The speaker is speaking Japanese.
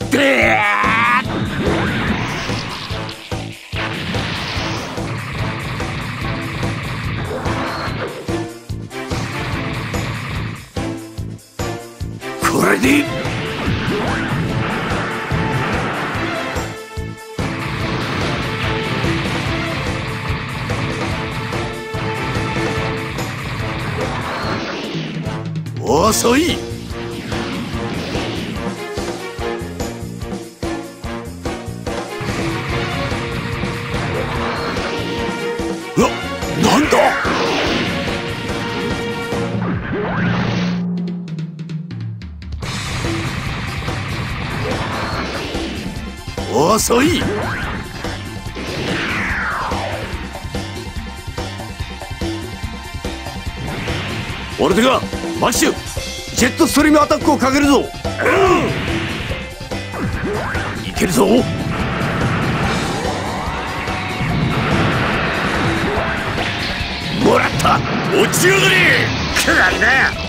でこれで遅い。なんだ。遅い。オルテガ、マキシュ、ジェットストリームアタックをかけるぞ。いけるぞ。もらった。落ちやがれ。くらいな。